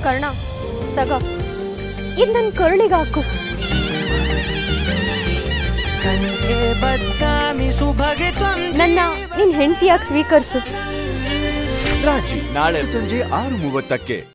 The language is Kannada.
ಕರ್ಣ ತಗೋ, ಇದು ನನ್ನ ಕರುಳಿಗೆ ಹಾಕು. ನನ್ನ ನಿನ್ ಹೆಂಡತಿಯಾಗಿ ಸ್ವೀಕರಿಸು. ರಾಜಿ ನಾಳೆ ಸಂಜೆ 6:30ಕ್ಕೆ.